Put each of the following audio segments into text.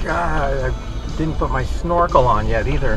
God, I didn't put my snorkel on yet either.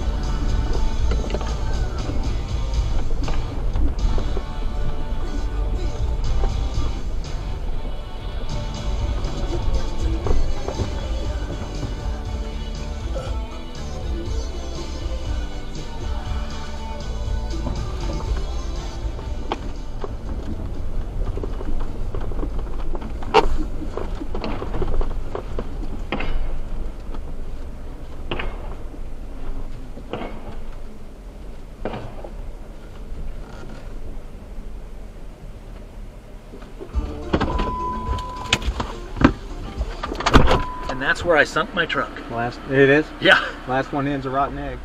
And that's where I sunk my truck. It is? Yeah. Last one in's a rotten egg.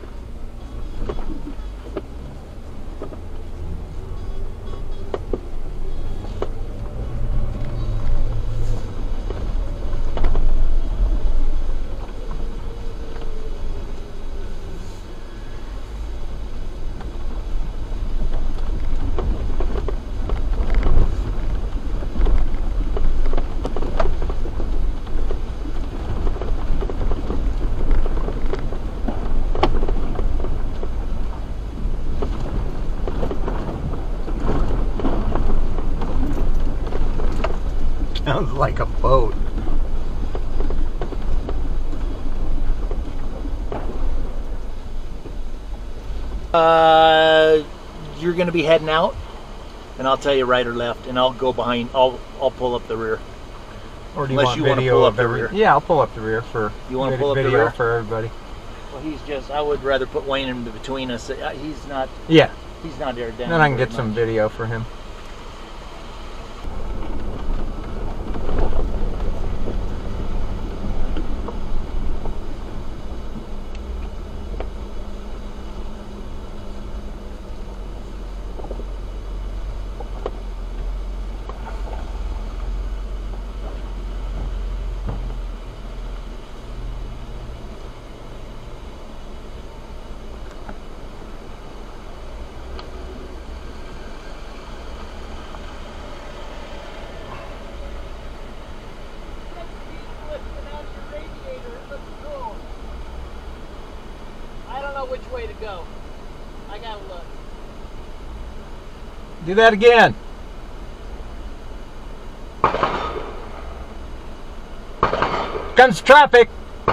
Sounds like a boat. You're going to be heading out, and I'll tell you right or left, and I'll go behind. I'll pull up the rear. Or do you Unless want you wanna video pull of up the every? rear. Yeah, I'll pull up the rear for. You want to pull up the video rear for everybody? Well, I would rather put Wayne in between us. He's not Yeah. aerodynamic. Then I can get very some much. video for him. I don't know which way to go. I gotta look. Do that again. Comes traffic.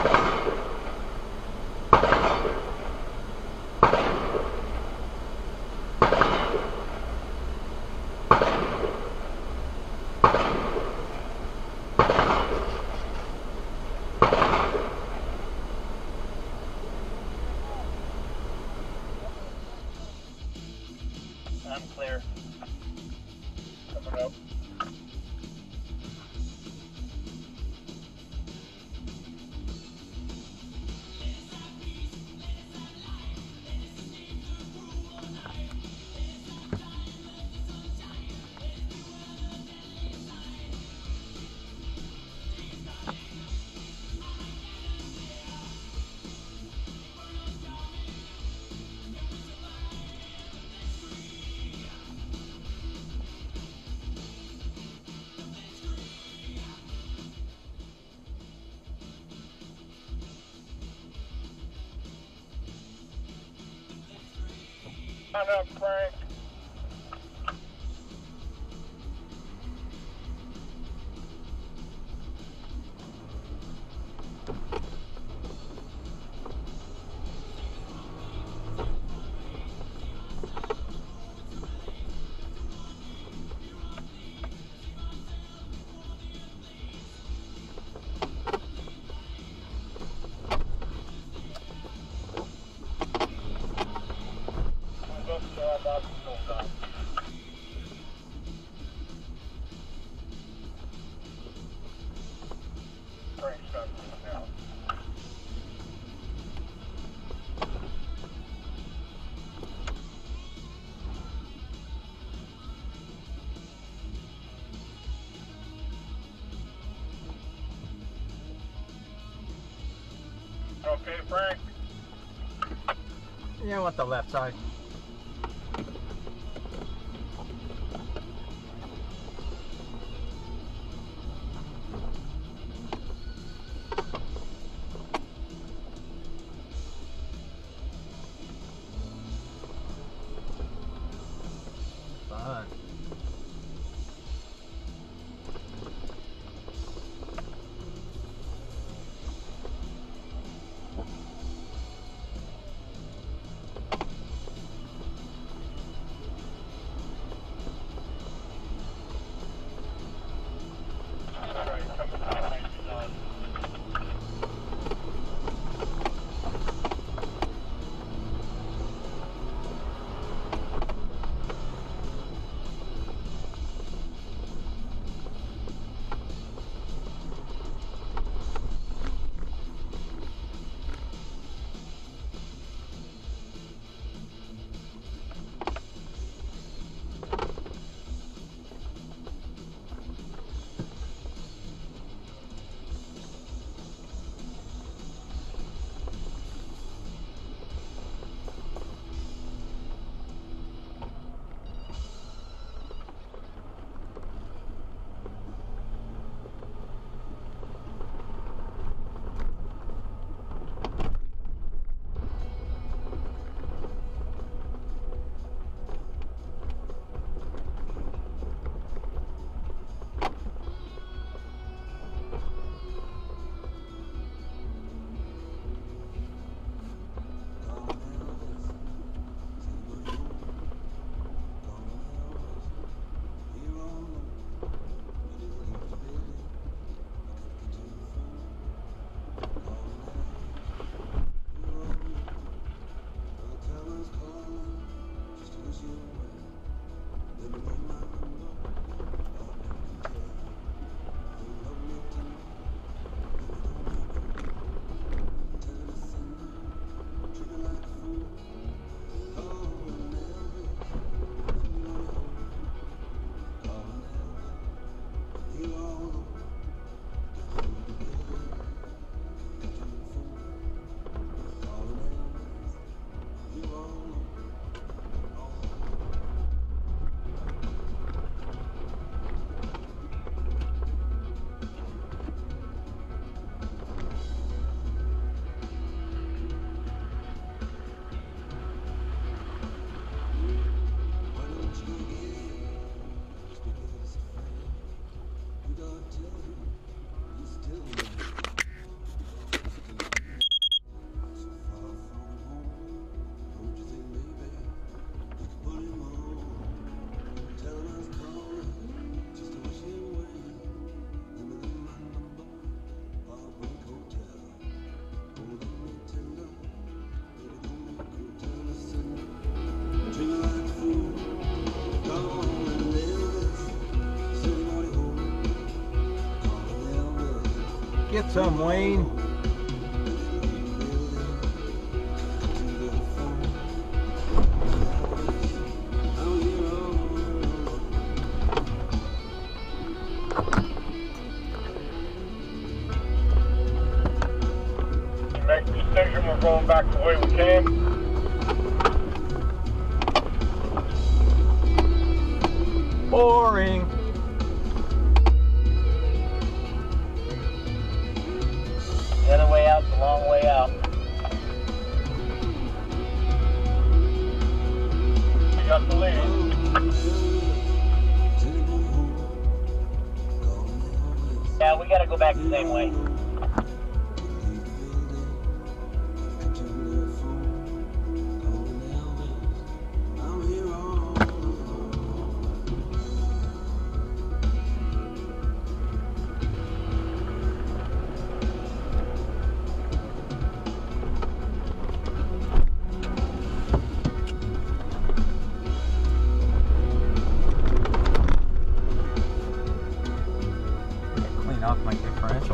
I'm clear. Coming up. Turn up, Frank. Okay, Frank? Yeah, I want the left side. some, Wayne? Next station, we're going back the way we came. Boring. The other way out's a long way out. We got the lead. Yeah, we gotta go back the same way. Clean off my differential.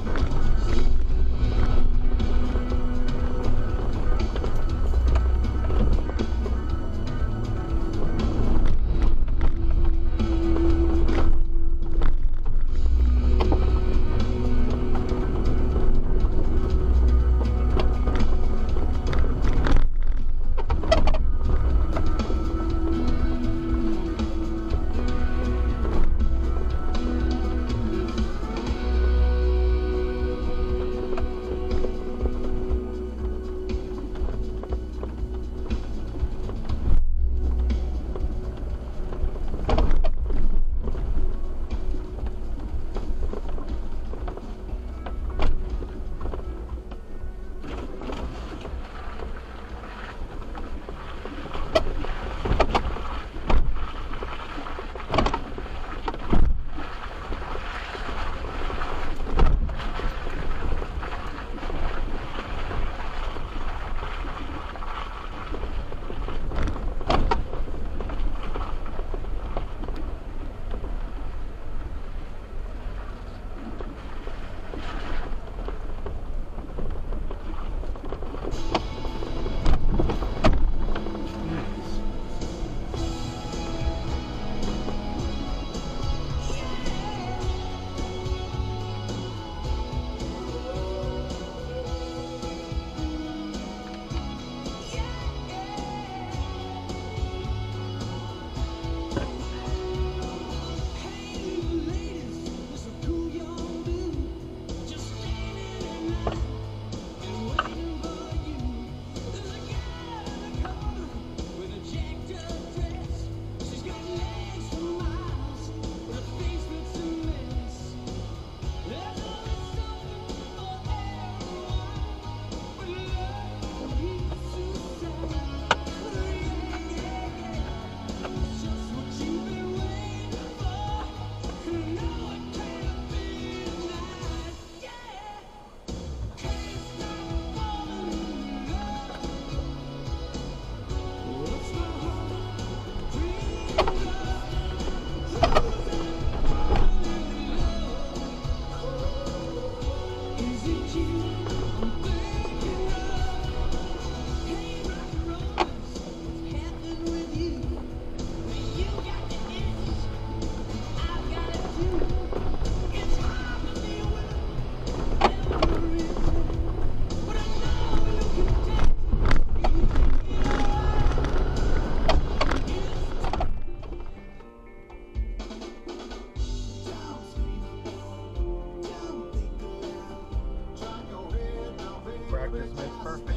Practice makes perfect.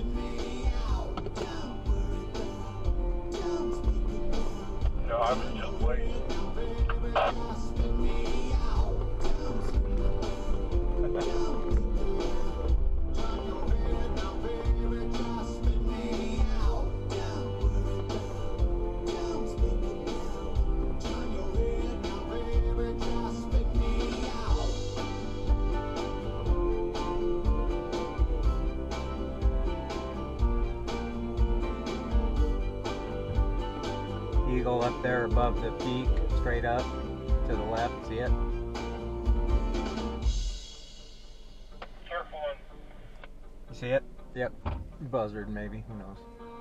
No, I was just waiting. Eagle up there above the peak, straight up to the left, see it? See it? Yep. Buzzard, maybe. Who knows?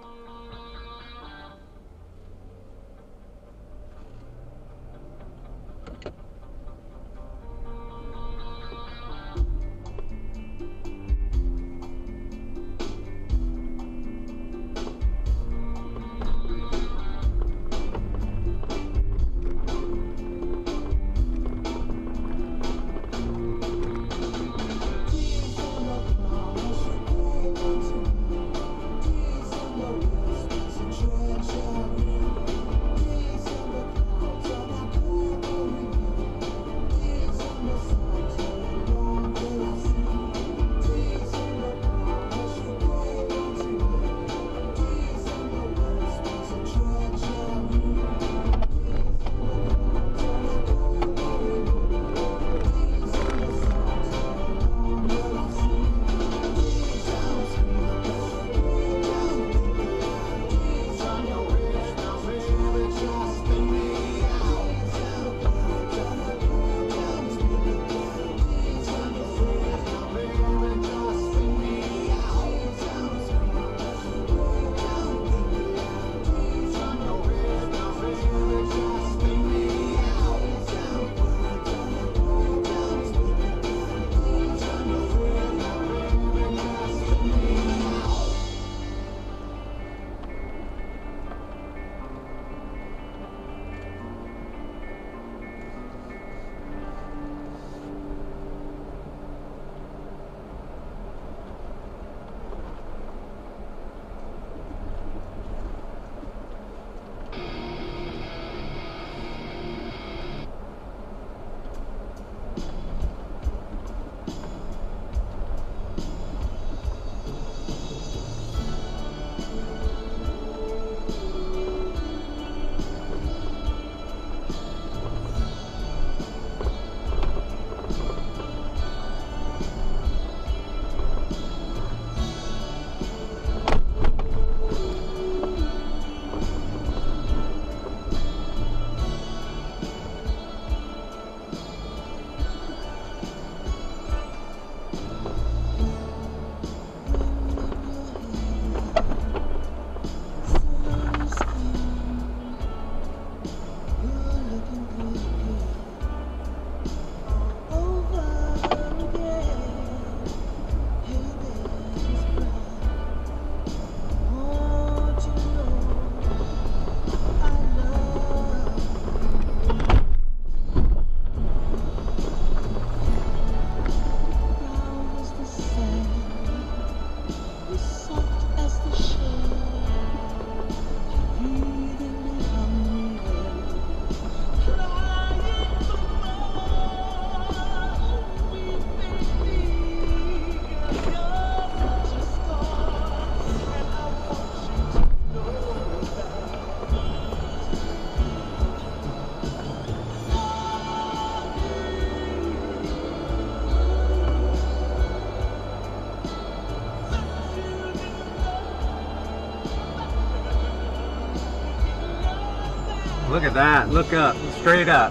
Look at that. Look up. Straight up.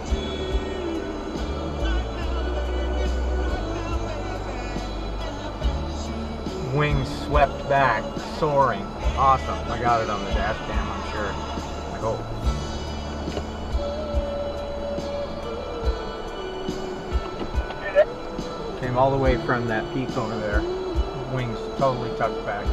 Wings swept back. Soaring. Awesome. I got it on the dash cam, I'm sure. I hope. Came all the way from that peak over there. Wings totally tucked back.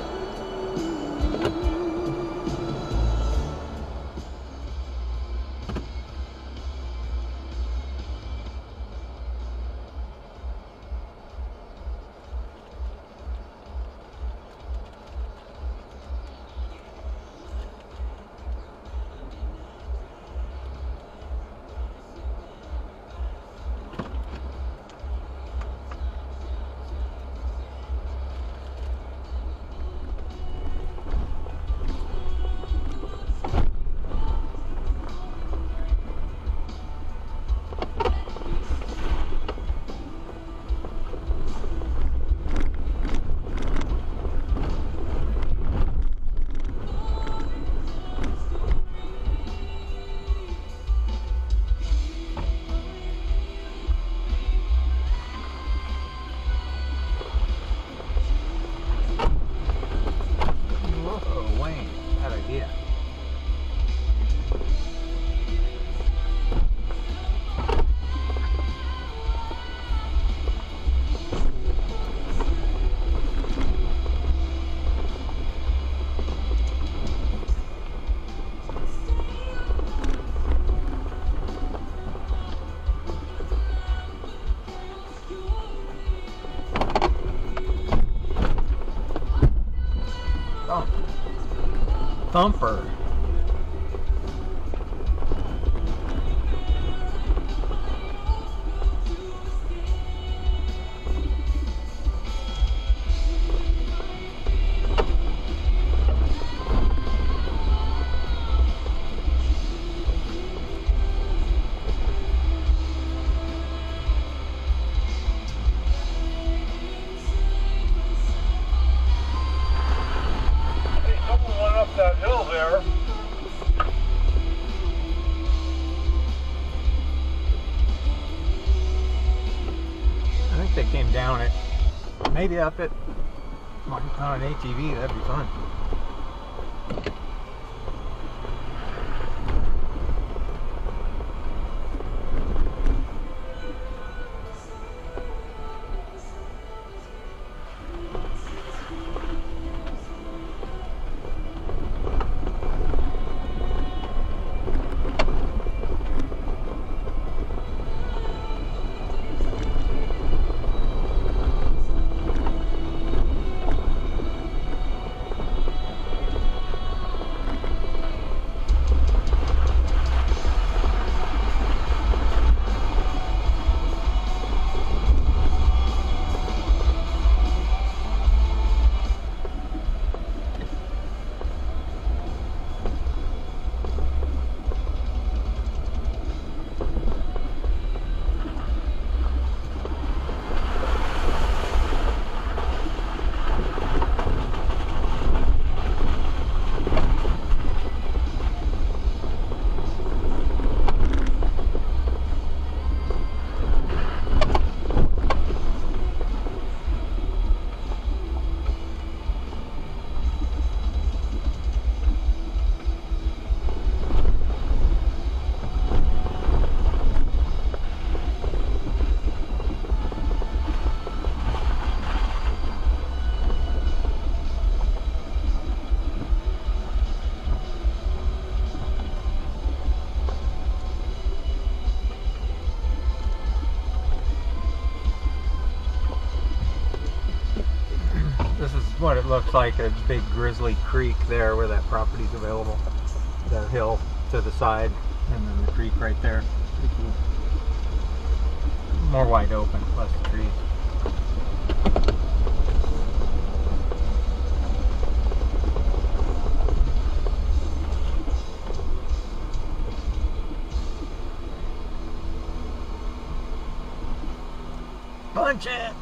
thumper. That hill there. I think they came down it. Maybe up it on an ATV. That'd be fun. This is what it looks like, a big Grizzly Creek there where that property's available. The hill to the side and then the creek right there. Pretty cool. More wide open, less trees. Punch it!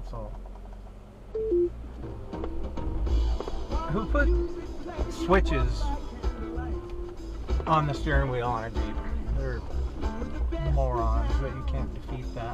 So, who put switches on the steering wheel on a Jeep? They're morons, but you can't defeat that.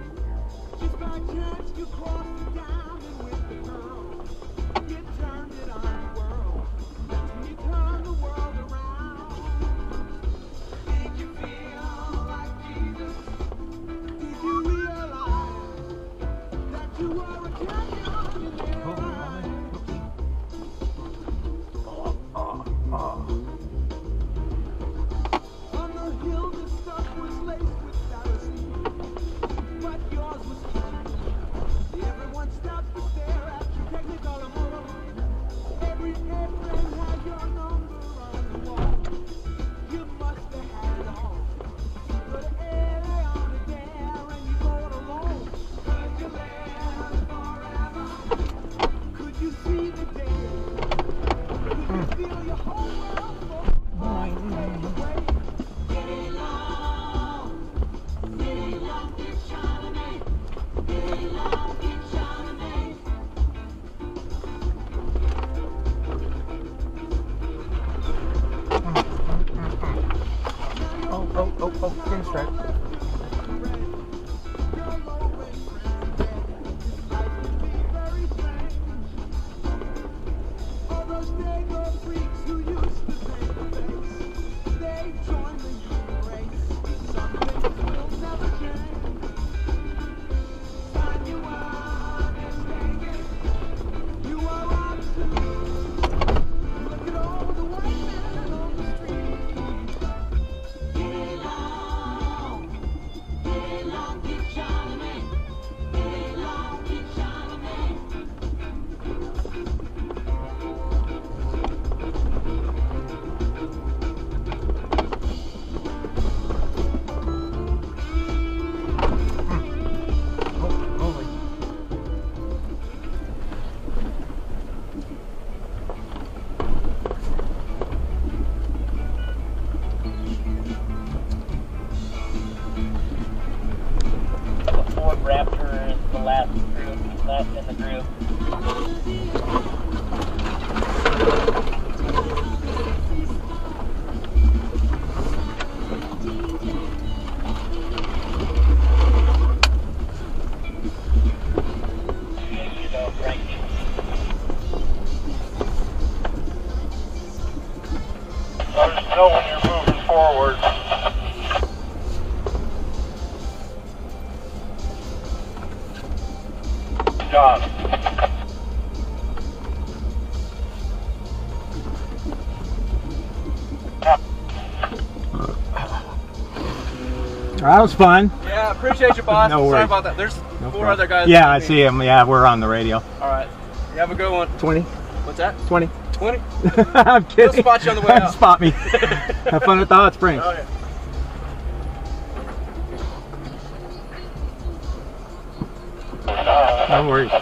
Oh, pinstripe. Raptor is the last in the group. Let us know when you're moving forward. John. That was fun. Yeah, appreciate you, boss. No Sorry worries. about that. There's No four problem. other guys. Yeah, I with me. see him. Yeah, we're on the radio. All right. You have a good one. 20. What's that? 20. 20? I'm kidding. He'll spot you on the way out. Spot me. Have fun at the hot springs. Oh, yeah. No worries.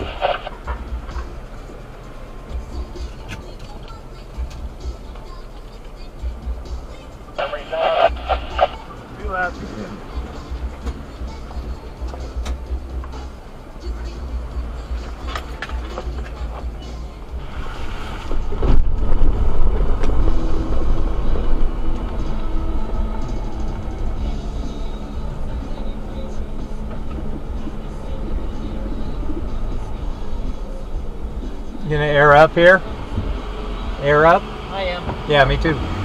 You gonna air up here? Air up? I am. Yeah, me too.